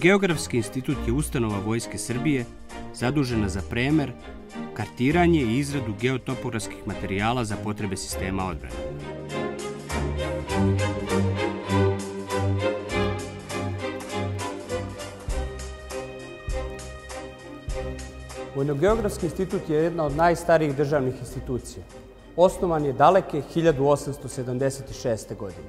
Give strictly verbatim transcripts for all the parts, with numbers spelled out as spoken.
Vojno-geografski institut je ustanova Vojske Srbije zadužena za premer, kartiranje i izradu geotopografskih materijala za potrebe sistema odbrane. Vojno-geografski institut je jedna od najstarijih državnih institucija. Osnovan je daleke hiljadu osamsto sedamdeset šeste. godine.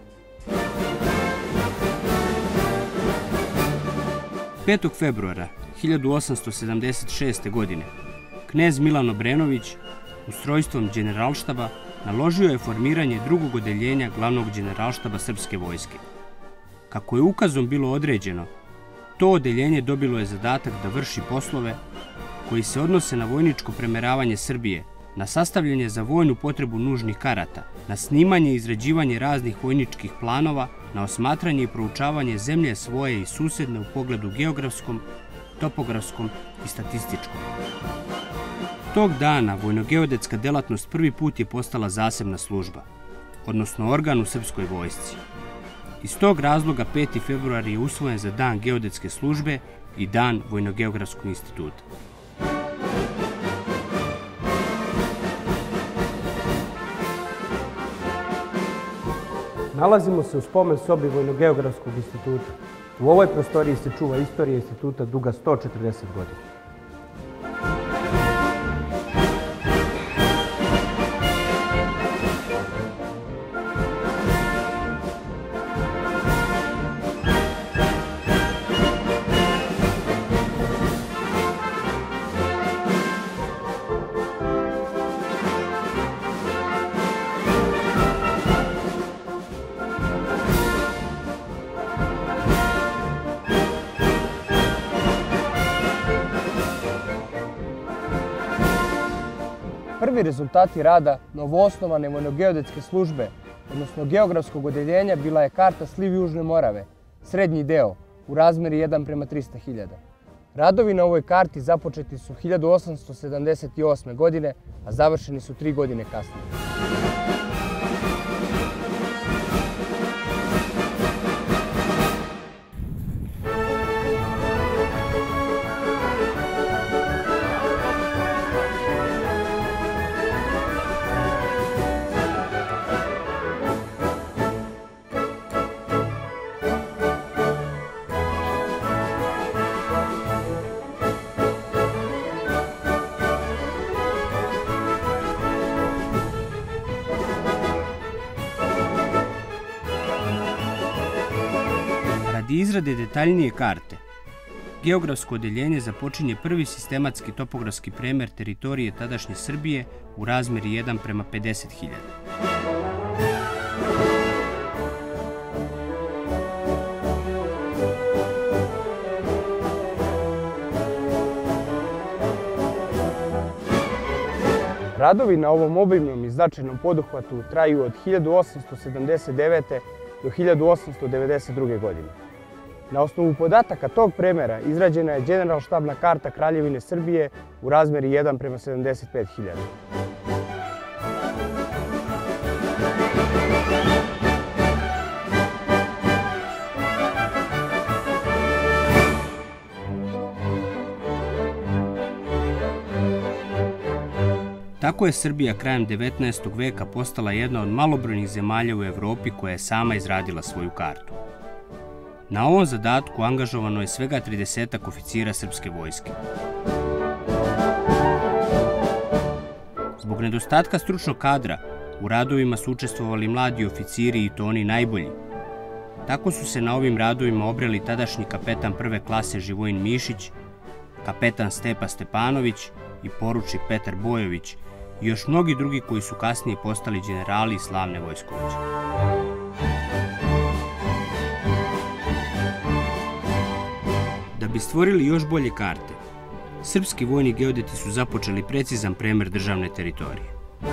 petog februara hiljadu osamsto sedamdeset šeste. godine knez Milan Obrenović ustrojstvom Đeneralštaba naložio je formiranje drugog odeljenja glavnog Đeneralštaba srpske vojske. Kako je ukazom bilo određeno, to odeljenje dobilo je zadatak da vrši poslove koji se odnose na vojničko premeravanje Srbije, na sastavljanje za vojnu potrebu nužnih karata, na snimanje i izrađivanje raznih vojničkih planova, na osmatranje i proučavanje zemlje svoje i susedne u pogledu geografskom, topografskom i statističkom. Tog dana vojno-geodetska delatnost prvi put je postala zasebna služba, odnosno organ u srpskoj vojsci. Iz tog razloga peti februar je usvojen za dan geodetske službe i dan Vojno-geografskog instituta. Nalazimo se u spomen sobi Vojno-geografskog instituta. U ovoj prostoriji se čuva istorija instituta duga sto četrdeset godina. Prvi rezultati rada novoosnovane vojno-geodetske službe, odnosno geografskog odeljenja, bila je karta sliv Južne Morave, srednji deo, u razmeri jedan prema trista hiljada. Radovi na ovoj karti započeti su hiljadu osamsto sedamdeset osme. godine, a završeni su tri godine kasnije. Radi izrade detaljnije karte, geografsko odeljenje započinje prvi sistematski topografski premer teritorije tadašnje Srbije u razmeri jedan prema pedeset hiljada. Radovi na ovom obimnom i značajnom poduhvatu traju od hiljadu osamsto sedamdeset devete. do hiljadu osamsto devedeset druge. godine. Na osnovu podataka tog premera izrađena je Đeneralštabna karta Kraljevine Srbije u razmeri jedan prema sedamdeset pet hiljada. Tako je Srbija krajem devetnaestog veka postala jedna od malobrojnih zemalja u Evropi koja je sama izradila svoju kartu. Na ovom zadatku angažovano je svega tridesetak oficira srpske vojske. Zbog nedostatka stručnog kadra, u radovima su učestvovali mladi oficiri i to oni najbolji. Tako su se na ovim radovima obreli tadašnji kapetan prve klase Živojin Mišić, kapetan Stepa Stepanović i poručnik Petar Bojović i još mnogi drugi koji su kasnije postali đenerali i slavne vojskovođe. Da bi stvorili još bolje karte, srpski vojni geodeti su započeli precizan premer državne teritorije.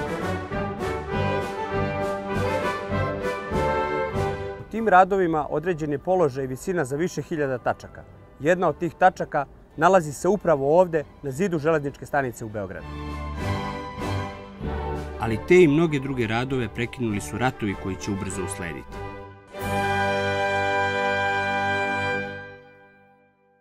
U tim radovima određen je položaj i visina za više hiljada tačaka. Jedna od tih tačaka nalazi se upravo ovde na zidu železničke stanice u Beogradu. Ali te i mnoge druge radove prekinuli su ratovi koji će ubrzo uslediti.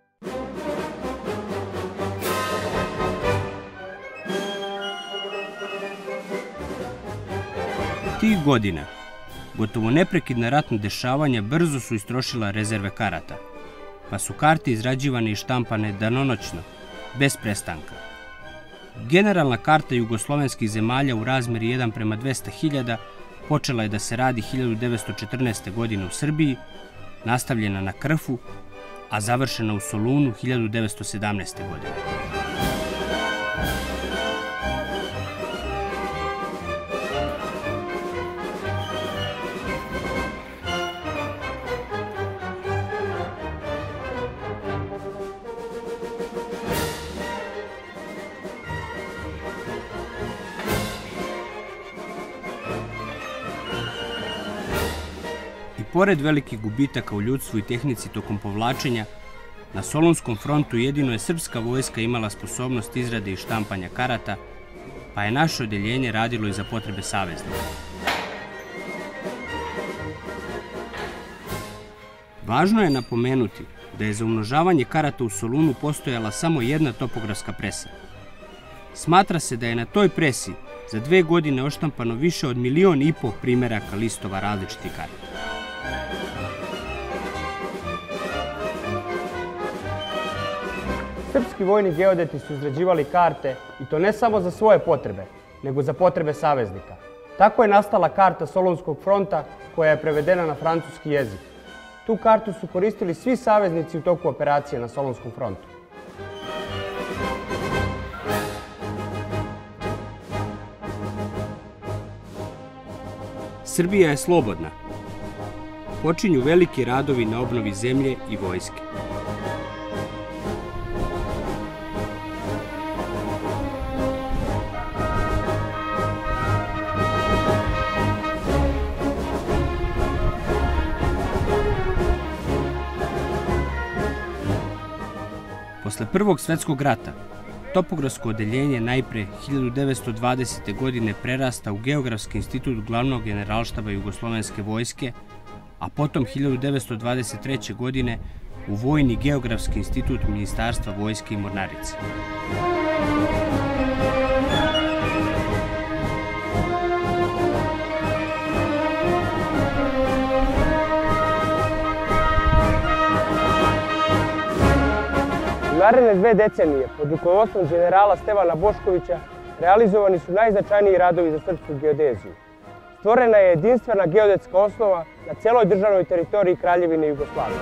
godina gotovo neprekidna ratna dešavanja brzo su istrošila rezerve karata, pa su karte izrađivane i štampane danonoćno, bez prestanka. Generalna karta jugoslovenskih zemalja u razmeri jedan prema dvesta hiljada počela je da se radi hiljadu devetsto četrnaeste. godine u Srbiji, nastavljena na Krfu, a završena u Solunu hiljadu devetsto sedamnaeste. godine. I pored velikih gubitaka u ljudstvu i tehnici tokom povlačenja, na Solunskom frontu jedino je srpska vojska imala sposobnost izrade i štampanja karata, pa je naše odeljenje radilo i za potrebe saveznika. Važno je napomenuti da je za umnožavanje karata u Solunu postojala samo jedna topografska presa. Smatra se da je na toj presi za dve godine oštampano više od milion i po primeraka listova različitih karata. Srpski vojni geodeti su izrađivali karte i to ne samo za svoje potrebe, nego za potrebe saveznika. Tako je nastala karta Solunskog fronta koja je prevedena na francuski jezik. Tu kartu su koristili svi saveznici u toku operacije na Solunskom frontu. Srbija je slobodna. Počinju veliki radovi na obnovi zemlje i vojske. Posle Prvog svetskog rata, topografsko odeljenje najpre hiljadu devetsto dvadesete. godine prerasta u Geografski institut glavnog generalštaba Jugoslovenske vojske, a potom hiljadu devetsto dvadeset treće. godine u Vojni geografski institut Ministarstva vojske i mornarice. U naredne dve decenije, pod rukovodstvom generala Stevana Boškovića, realizovani su najznačajniji radovi za srpsku geodeziju. Stvorena je jedinstvena geodetska osnova na celoj državnoj teritoriji Kraljevine Jugoslavije.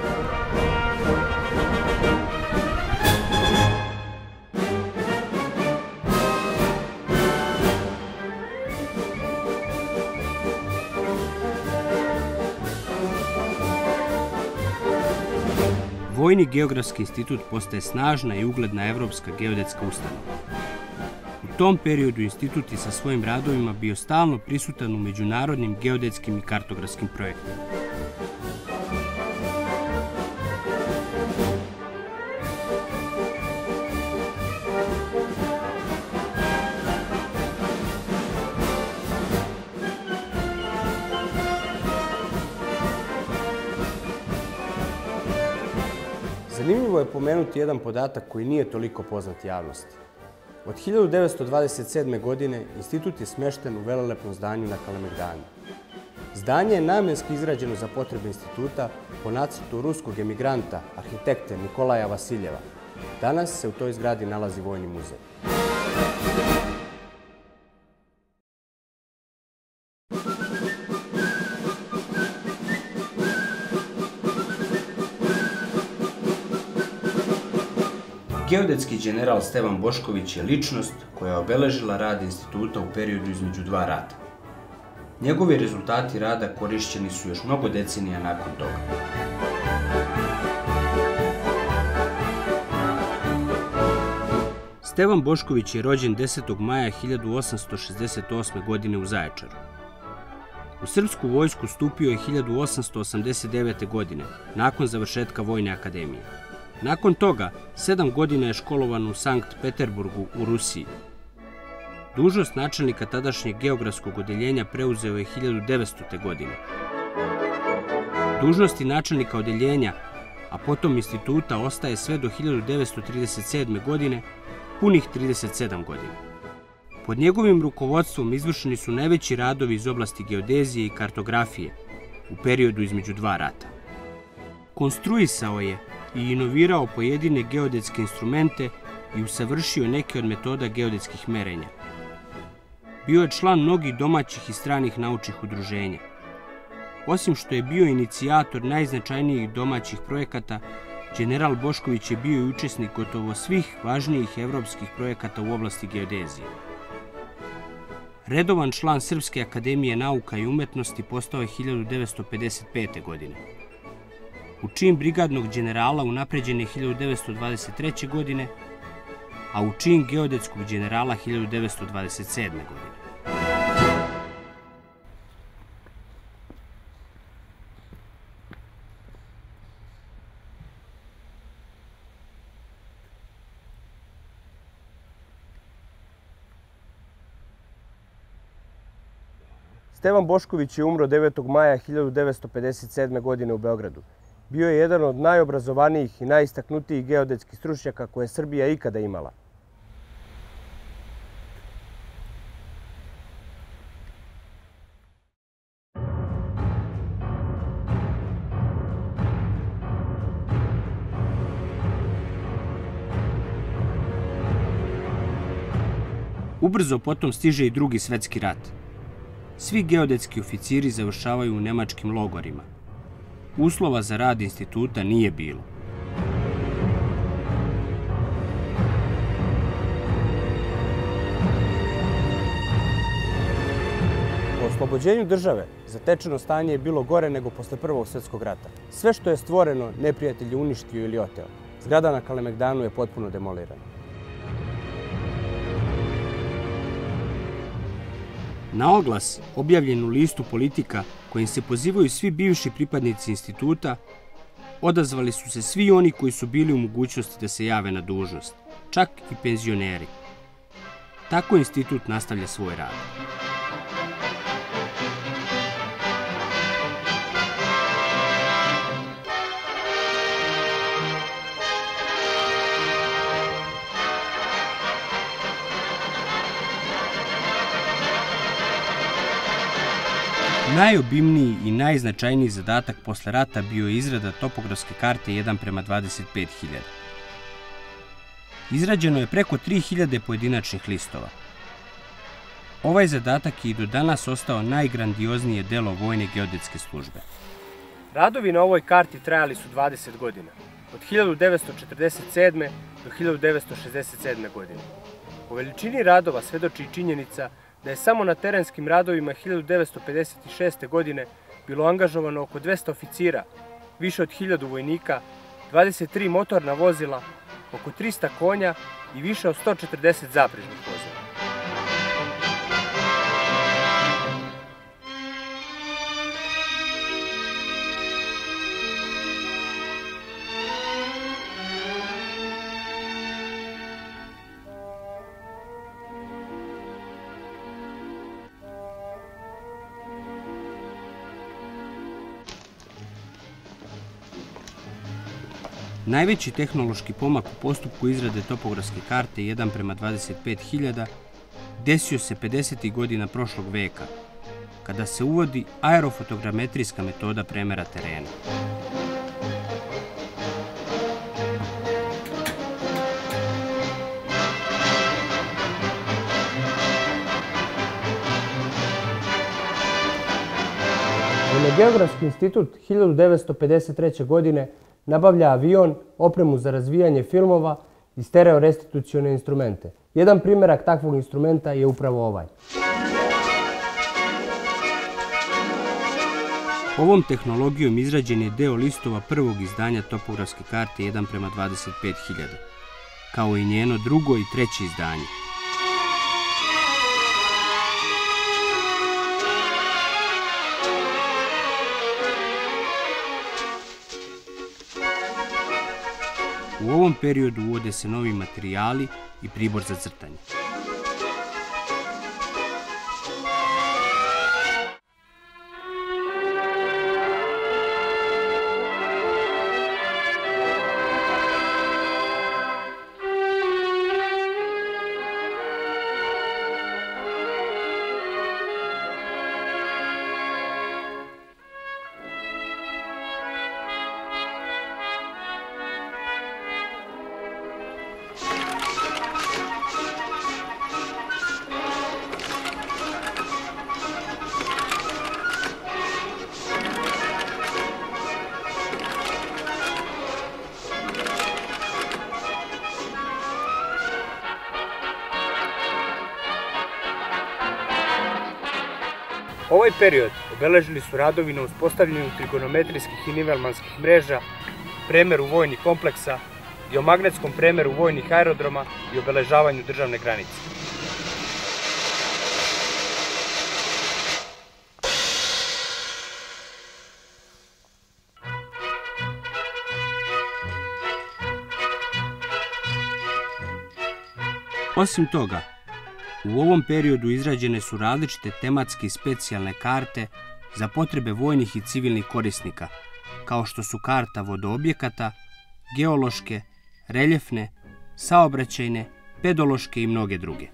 Vojni geografski institut postaje snažna i ugledna evropska geodetska ustanova. U tom periodu institut je sa svojim radovima bio stalno prisutan u međunarodnim geodetskim i kartografskim projektima. Zanimljivo je pomenuti jedan podatak koji nije toliko poznat javnosti. Od hiljadu devetsto dvadeset sedme. godine institut je smešten u velelepnom zdanju na Kalemegdanu. Zdanje je namenski izrađeno za potrebe instituta po nacrtu ruskog emigranta, arhitekte Nikolaja Vasiljeva. Danas se u toj zgradi nalazi Vojni muzej. Geodetski general Stevan Bošković je ličnost koja je obeležila rad instituta u periodu između dva rata. Njegovi rezultati rada korišćeni su još mnogo decenija nakon toga. Stevan Bošković je rođen desetog maja hiljadu osamsto šezdeset osme. godine u Zaječaru. U srpsku vojsku stupio je hiljadu osamsto osamdeset devete. godine, nakon završetka Vojne akademije. Nakon toga, sedam godina je školovan u Sankt Peterburgu u Rusiji. Dužnost načelnika tadašnjeg geografskog odeljenja preuzeo je hiljadu devetstote. godine. Dužnosti načelnika odeljenja, a potom instituta, ostaje sve do hiljadu devetsto trideset sedme. godine, punih trideset sedam godina. Pod njegovim rukovodstvom izvršeni su najveći radovi iz oblasti geodezije i kartografije u periodu između dva rata. Konstruisao je i inovirao pojedine geodetske instrumente i usavršio neke od metoda geodetskih merenja. Bio je član mnogih domaćih i stranih naučnih udruženja. Osim što je bio inicijator najznačajnijih domaćih projekata, general Bošković je bio i učesnik gotovo svih važnijih evropskih projekata u oblasti geodezije. Redovan član Srpske akademije nauka i umetnosti postao je hiljadu devetsto pedeset pete. godine. U čin brigadnog generala unapređen je hiljadu devetsto dvadeset treće. godine, a u čin geodetskog generala hiljadu devetsto dvadeset sedme. godine. Stevan Bošković je umro devetog maja hiljadu devetsto pedeset sedme. godine u Beogradu. Bio je jedan od najobrazovanijih i najistaknutijih geodetskih stručnjaka koje je Srbija ikada imala. Ubrzo potom stiže i Drugi svetski rat. Svi geodetski oficiri završavaju u nemačkim logorima. Uslova za rad instituta nije bilo. Po oslobođenju države, zatečeno stanje je bilo gore nego posle Prvog svjetskog rata. Sve što je stvoreno, neprijatelj je uništio ili oteo. Zgrada na Kalemegdanu je potpuno demolirana. Na oglas, objavljen u listu Politika, kojim se pozivaju svi bivši pripadnici instituta, odazvali su se svi oni koji su bili u mogućnosti da se jave na dužnost, čak i penzioneri. Tako institut nastavlja svoj rad. Najobimniji i najznačajniji zadatak posle rata bio je izrada topografske karte jedan prema dvadeset pet hiljada. Izrađeno je preko tri hiljade pojedinačnih listova. Ovaj zadatak je i do danas ostao najgrandioznije delo vojne geodetske službe. Radovi na ovoj karti trajali su dvadeset godina, od hiljadu devetsto četrdeset sedme. do hiljadu devetsto šezdeset sedme. godine. O veličini radova svedoči i činjenica da je samo na terenskim radovima hiljadu devetsto pedeset šeste. godine bilo angažovano oko dvesta oficira, više od hiljadu vojnika, dvadeset tri motorna vozila, oko trista konja i više od sto četrdeset zaprežnih vozila. Najveći tehnološki pomak u postupku izrade topografske karte jedan prema dvadeset pet hiljada desio se pedesetih godina prošlog veka, kada se uvodi aerofotogrametrijska metoda premera terena. Vojno-geografski institut hiljadu devetsto pedeset treće. godine nabavlja avion, opremu za razvijanje filmova i stereorestitucione instrumente. Jedan primjerak takvog instrumenta je upravo ovaj. Ovom tehnologijom izrađen je deo listova prvog izdanja topografske karte jedan prema dvadeset pet hiljada, kao i njeno drugo i treće izdanje. U ovom periodu uvode se novi materijali i pribor za crtanje. Ovaj period obeležili su radovi na uspostavljanju trigonometrijskih i nivelmanskih mreža, premeru vojnih kompleksa, geomagnetskom premeru vojnih aerodroma i obeležavanju državne granice. Osim toga, u ovom periodu izrađene su različite tematske i specijalne karte za potrebe vojnih i civilnih korisnika, kao što su karta vodoobjekata, geološke, reljefne, saobraćajne, pedološke i mnoge druge.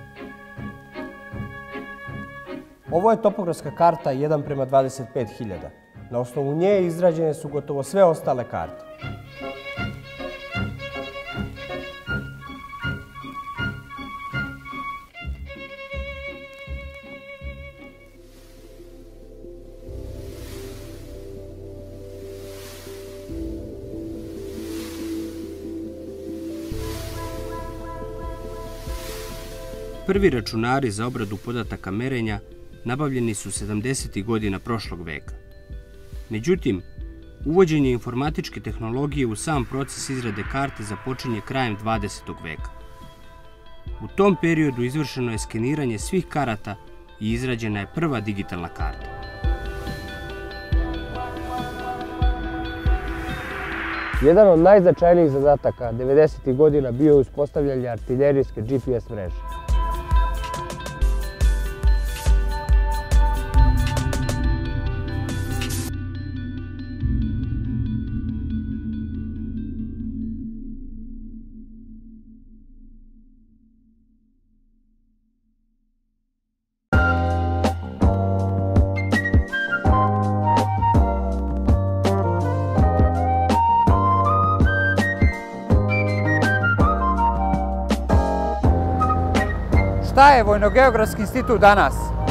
Ovo je topografska karta jedan prema dvadeset pet hiljada. Na osnovu nje izrađene su gotovo sve ostale karte. Prvi računari za obradu podataka merenja nabavljeni su sedamdesetih godina prošlog veka. Međutim, uvođenje informatičke tehnologije u sam proces izrade karte započinje krajem dvadesetog veka. U tom periodu izvršeno je skeniranje svih karata i izrađena je prva digitalna karta. Jedan od najznačajnijih zadataka devedesetih godina bio je uspostavljanje artiljerijske G P S mreže. Šta je Vojno-geografski institut danas?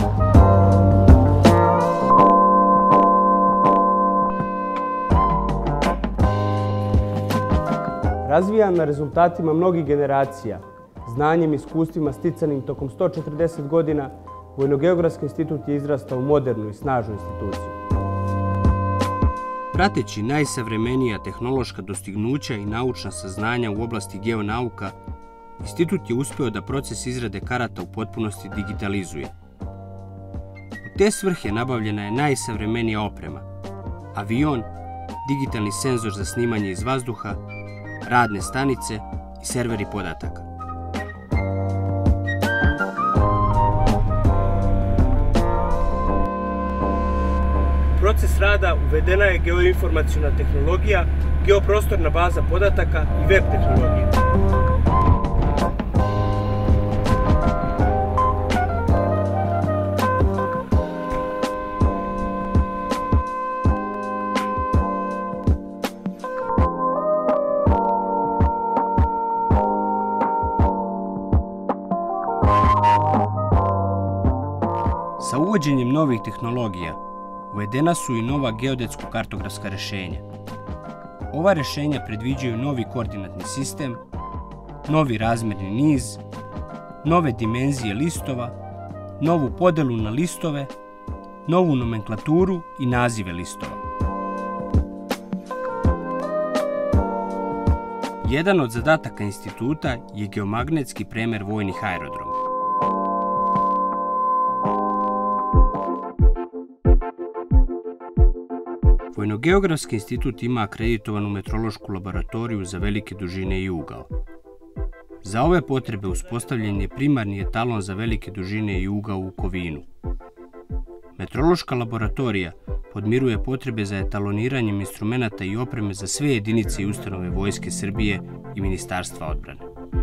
Razvijan na rezultatima mnogih generacija, znanjem i iskustvima sticanim tokom sto četrdeset godina, Vojno-geografski institut je izrastao u modernu i snažnu instituciju. Prateći najsavremenija tehnološka dostignuća i naučna saznanja u oblasti geonauka, institut je uspeo da proces izrade karata u potpunosti digitalizuje. U te svrhe nabavljena je najsavremenija oprema: avion, digitalni senzor za snimanje iz vazduha, radne stanice i serveri podataka. U proces rada uvedena je geoinformaciona tehnologija, geoprostorna baza podataka i web tehnologija. Sa uvođenjem novih tehnologija uvedena su i nova geodetsko-kartografska rešenja. Ova rešenja predviđaju novi koordinatni sistem, novi razmerni niz, nove dimenzije listova, novu podelu na listove, novu nomenklaturu i nazive listova. Jedan od zadataka instituta je geomagnetski premer vojnih aerodroma. Vojno-geografski institut ima akreditovanu metrološku laboratoriju za velike dužine i ugao. Za ove potrebe uspostavljen je primarni etalon za velike dužine i ugao u Kovinu. Metrološka laboratorija podmiruje potrebe za etaloniranjem instrumenata i opreme za sve jedinice i ustanove Vojske Srbije i Ministarstva odbrane.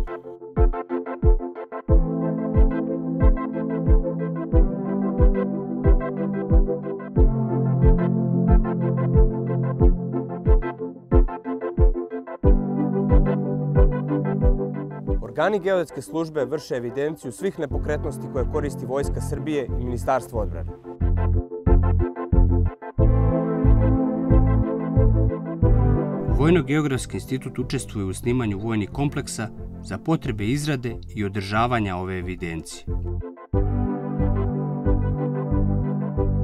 Organi geodetske službe vrše evidenciju svih nepokretnosti koje koristi Vojska Srbije i Ministarstvo odbrane. Vojno-geografski institut učestvuje u snimanju vojnih kompleksa za potrebe izrade i održavanja ove evidencije.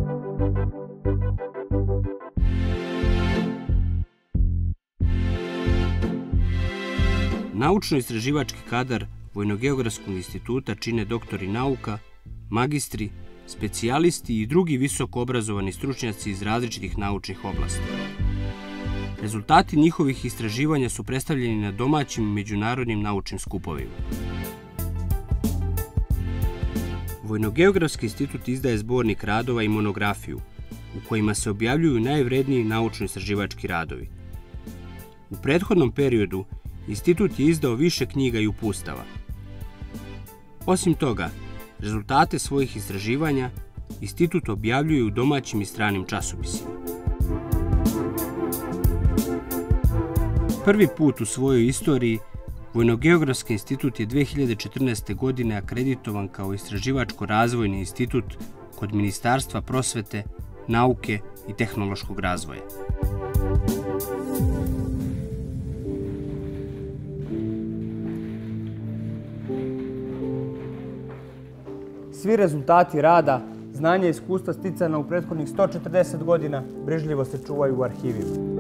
Naučno-istraživački kadar Vojno-geografskog instituta čine doktori nauka, magistri, specijalisti i drugi visoko obrazovani stručnjaci iz različitih naučnih oblasti. Rezultati njihovih istraživanja su predstavljeni na domaćim i međunarodnim naučnim skupovima. Vojno-geografski institut izdaje zbornik radova i monografiju, u kojima se objavljuju najvredniji naučno-istraživački radovi. U prethodnom periodu institut je izdao više knjiga i uputstava. Osim toga, rezultate svojih istraživanja institut objavljuje u domaćim i stranim časopisima. Prvi put u svojoj istoriji Vojno-geografski institut je dve hiljade četrnaeste. godine akreditovan kao istraživačko-razvojni institut kod Ministarstva prosvete, nauke i tehnološkog razvoja. Svi rezultati rada, znanja i iskustva sticana u prethodnih sto četrdeset godina brižljivo se čuvaju u arhivima.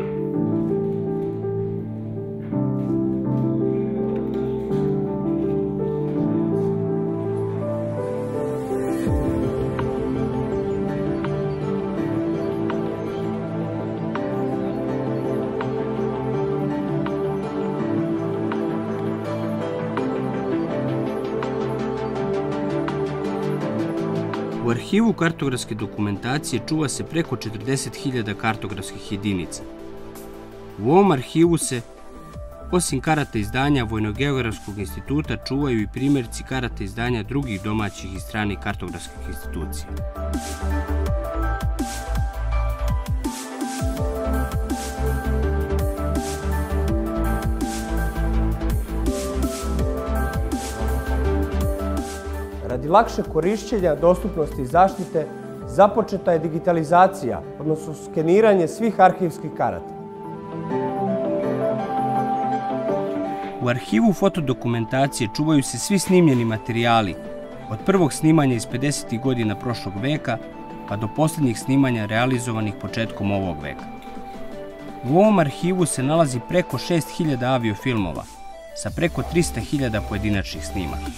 U arhivu kartografske dokumentacije čuva se preko četrdeset hiljada kartografskih jedinica. U ovom arhivu se, osim karata izdanja Vojno-geografskog instituta, čuvaju i primjerci karata izdanja drugih domaćih i stranih kartografskih institucija. Radi lakšeg korišćenja, dostupnosti i zaštite, započeta je digitalizacija, odnosno skeniranje svih arhivskih karata. U arhivu fotodokumentacije čuvaju se svi snimljeni materijali, od prvog snimanja iz pedesetih godina prošlog veka pa do posljednjih snimanja realizovanih početkom ovog veka. U ovom arhivu se nalazi preko šest hiljada aviofilmova sa preko trista hiljada pojedinačnih snimaka.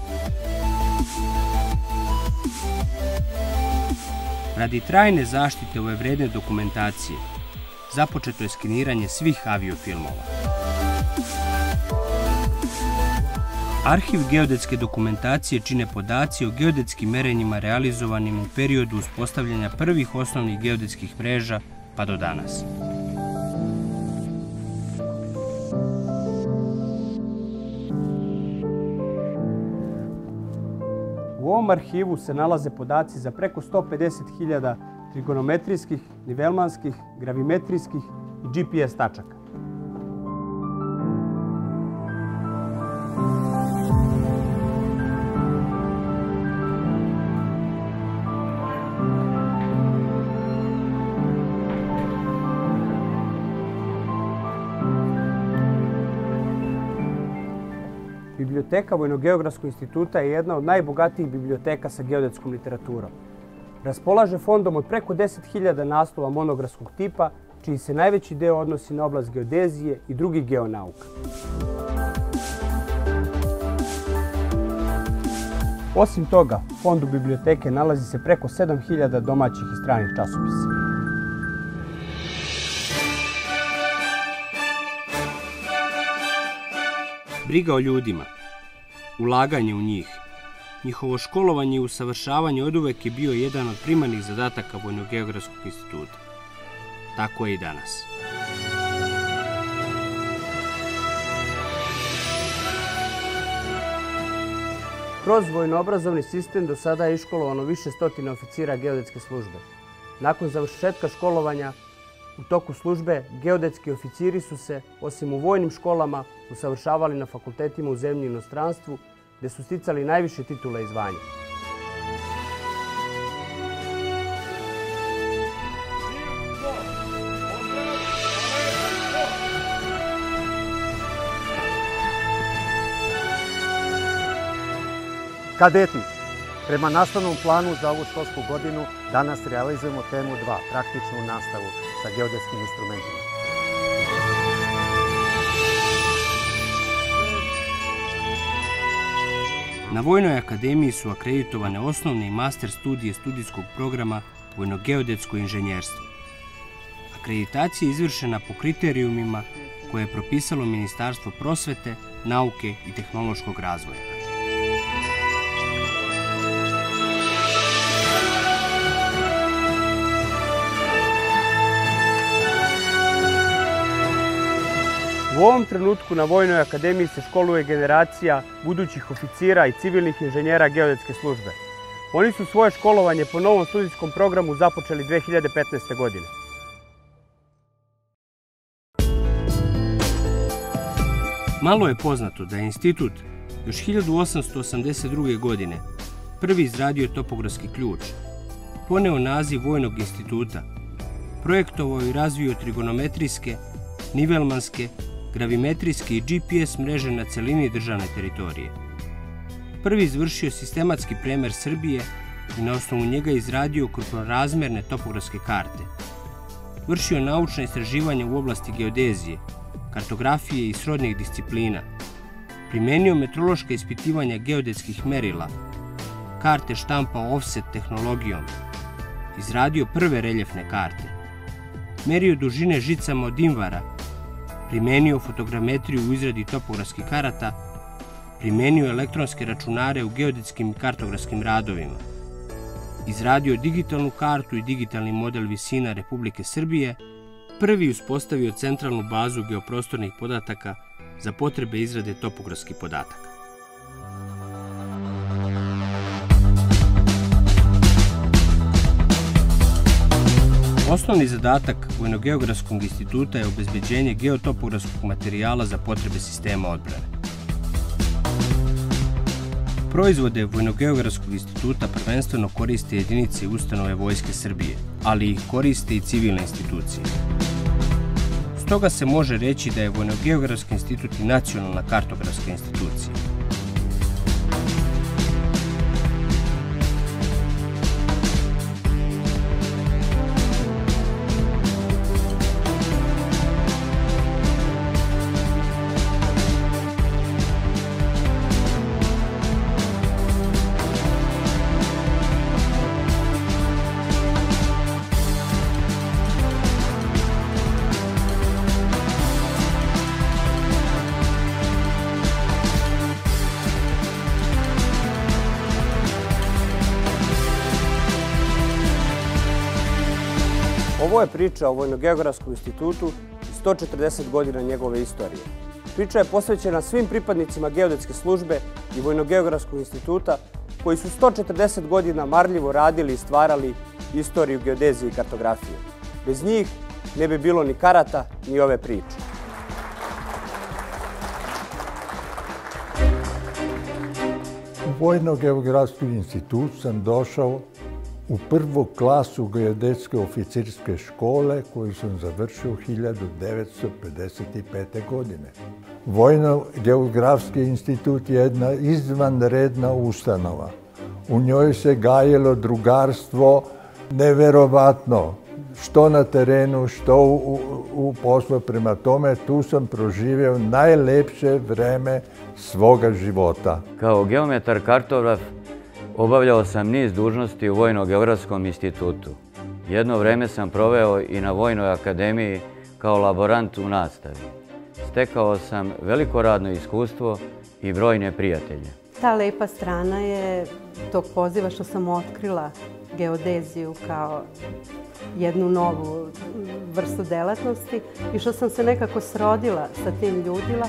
Radi trajne zaštite ove vredne dokumentacije, započeto je skeniranje svih aviofilmova. Arhiv geodetske dokumentacije čine podaci o geodetskim merenjima realizovanim u periodu uspostavljanja prvih osnovnih geodetskih mreža pa do danas. U ovom arhivu se nalaze podaci za preko sto pedeset hiljada trigonometrijskih, nivelmanskih, gravimetrijskih i G P S tačaka. Biblioteka Vojno-geografskog instituta je jedna od najbogatijih biblioteka sa geodetskom literaturom. Raspolaže fondom od preko deset hiljada naslova monografskog tipa, čiji se najveći deo odnosi na oblast geodezije i drugih geonauka. Osim toga, u fondu biblioteke nalazi se preko sedam hiljada domaćih i stranih časopisa. Briga o ljudima, ulaganje u njih, njihovo školovanje i usavršavanje oduvek je bio jedan od primarnih zadataka Vojno-geografskog instituta. Tako je i danas. Kroz vojno-obrazovni sistem do sada je iškolovano više stotina oficira geodetske službe. Nakon završetka školovanja, u toku službe, geodetski oficiri su se, osim u vojnim školama, usavršavali na fakultetima u zemlji i inostranstvu, gde su sticali najviše titula i zvanja. Kadeti, prema nastavnom planu za ovu školsku godinu danas realizujemo temu dva, praktičnu nastavu sa geodetskim instrumentima. Na Vojnoj akademiji su akreditovane osnovne i master studije studijskog programa Vojno-geodetsko inženjerstvo. Akreditacija je izvršena po kriterijumima koje je propisalo Ministarstvo prosvete, nauke i tehnološkog razvoja. U ovom trenutku na Vojnoj akademiji se školuje generacija budućih oficira i civilnih inženjera geodetske službe. Oni su svoje školovanje po novom studijskom programu započeli dve hiljade petnaeste. godine. Malo je poznato da je institut još hiljadu osamsto osamdeset druge. godine prvi izradio topografski ključ, poneo naziv Vojnog instituta, projektovao i razvio trigonometrijske, nivelmanske, gravimetrijske i G P S mreže na celini državne teritorije. Prvi izvršio sistematski premer Srbije i na osnovu njega izradio krupnorazmerne topografske karte. Vršio naučna istraživanja u oblasti geodezije, kartografije i srodnih disciplina. Primenio metrološka ispitivanja geodetskih merila, karte štampao offset tehnologijom. Izradio prve reljefne karte. Merio dužine žicama od invara. Primenio fotogrametriju u izradi topografskih karata, primenio elektronske računare u geodetskim i kartografskim radovima, izradio digitalnu kartu i digitalni model visina Republike Srbije, prvi uspostavio centralnu bazu geoprostornih podataka za potrebe izrade topografskih podataka. Osnovni zadatak Vojno-geografskog instituta je obezbeđenje geotopografskog materijala za potrebe sistema odbrane. Proizvode Vojno-geografskog instituta prvenstveno koriste jedinice i ustanove Vojske Srbije, ali ih koriste i civilne institucije. Stoga se može reći da je Vojno-geografski institut i nacionalna kartografska institucija. Ovo je priča o Vojno-geografskom institutu i sto četrdeset godina njegove istorije. Priča je posvećena svim pripadnicima geodetske službe i Vojno-geografskog instituta koji su sto četrdeset godina marljivo radili i stvarali istoriju geodezije i kartografije. Bez njih ne bi bilo ni karata, ni ove priče. U Vojno-geografski institut sam došao u prvu klasu geodetske oficirske škole koju sam završio hiljadu devetsto pedeset pete. godine. Vojno-geografski institut je jedna izvanredna ustanova. U njoj se gajilo drugarstvo neverovatno, što na terenu, što u, u poslu. Prema tome, tu sam proživio najlepše vreme svoga života. Kao geometar kartograf obavljao sam niz dužnosti u Vojno-geografskom institutu. Jedno vreme sam proveo i na Vojnoj akademiji kao laborant u nastavi. Stekao sam veliko radno iskustvo i brojne prijatelje. Ta lepa strana je tog poziva što sam otkrila geodeziju kao jednu novu vrstu delatnosti i što sam se nekako srodila sa tim ljudima.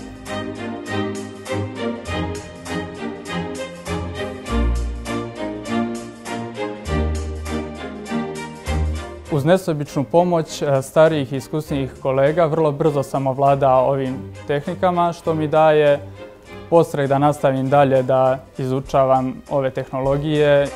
Uz nesebičnu pomoć starijih i iskusnijih kolega vrlo brzo sam ovladao ovim tehnikama, što mi daje podstrek da nastavim dalje da izučavam ove tehnologije.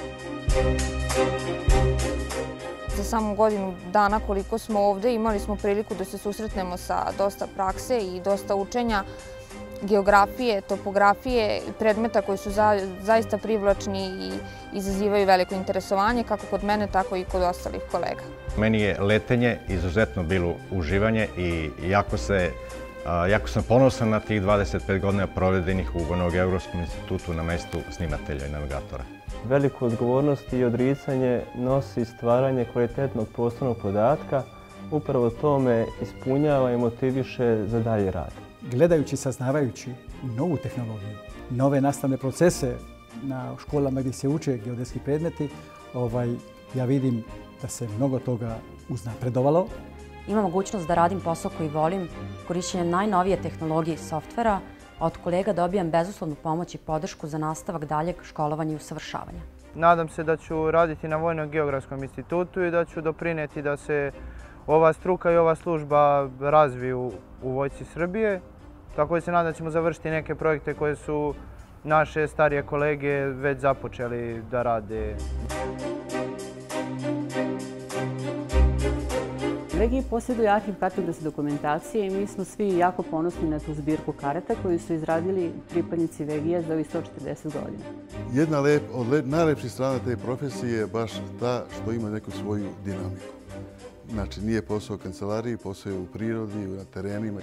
Za samo godinu dana koliko smo ovde imali smo priliku da se susretnemo sa dosta prakse i dosta učenja geografije, topografije i predmeta koji su za, zaista privlačni i izazivaju veliko interesovanje kako kod mene, tako i kod ostalih kolega. Meni je letenje izuzetno bilo uživanje i jako se Jako sam ponosan na tih dvadeset pet godina provedenih u Vojno-geografskom institutu na mestu snimatelja i navigatora. Veliku odgovornost i odricanje nosi stvaranje kvalitetnog prostornog podatka. Upravo to me ispunjava i motiviše za dalje rad. Gledajući i saznavajući novu tehnologiju, nove nastavne procese na školama gdje se uče geodetski predmeti, ovaj, ja vidim da se mnogo toga uznapredovalo. Imam mogućnost da radim posao koji volim, korišćenjem najnovije tehnologije i softvera, a od kolega dobijam bezuslovnu pomoć i podršku za nastavak daljeg školovanja i usavršavanja. Nadam se da ću raditi na Vojno-geografskom institutu i da ću doprinijeti da se ova struka i ova služba razviju u Vojsci Srbije. Tako se nadam da ćemo završiti neke projekte koje su naše starije kolege već započeli da rade. Vegiji posjeduju arhiv kartografske dokumentacije i mi smo svi jako ponosni na tu zbirku karata koju su izradili pripadnici Vegija za ovih sto četrdeset godina. Jedna od najlepših strana te profesije je baš ta što ima neku svoju dinamiku. Znači, nije posao u kancelariji, posao je u prirodi, na terenima.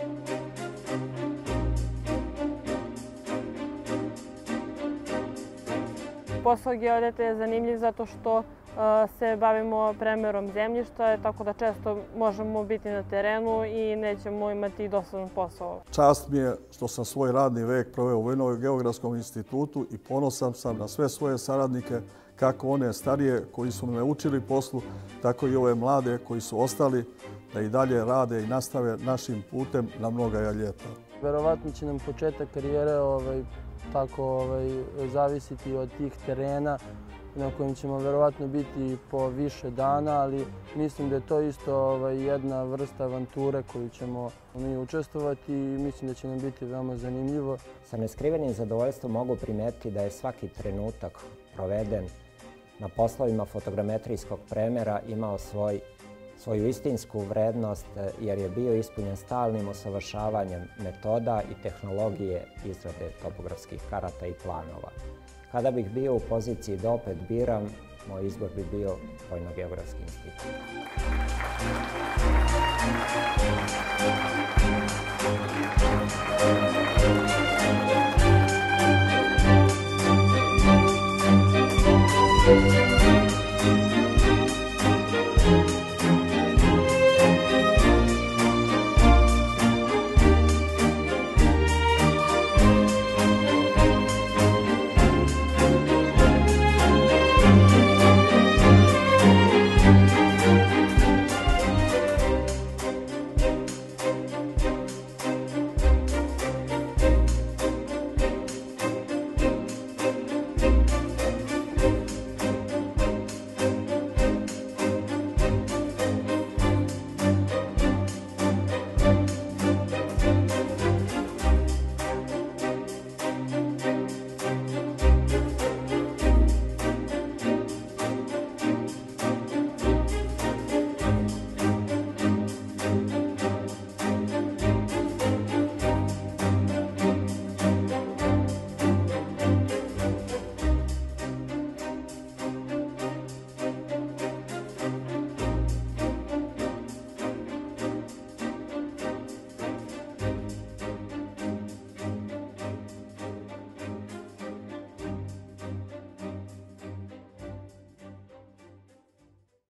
Posao geodeta je zanimljiv zato što se bavimo premerom zemljišta, tako da često možemo biti na terenu i nećemo imati dosadan posao. Čast mi je što sam svoj radni vek proveo u Vojno-geografskom institutu i ponosan sam na sve svoje saradnike, kako one starije koji su me učili poslu, tako i ove mlade koji su ostali da i dalje rade i nastave našim putem na mnoga ljeta. Verovatno će nam početak karijere ovaj, tako ovaj, zavisiti od tih terena na kojim ćemo verovatno biti po više dana, ali mislim da je to isto ovaj, jedna vrsta avanture koju ćemo mi učestvovati i mislim da će nam biti veoma zanimljivo. Sa neskrivenim zadovoljstvom mogu primetiti da je svaki trenutak proveden na poslovima fotogrametrijskog premera imao svoj, svoju istinsku vrednost jer je bio ispunjen stalnim usavršavanjem metoda i tehnologije izrade topografskih karata i planova. Kada bih bio u poziciji da opet biram, moj izbor bi bio Vojno-geografski institut.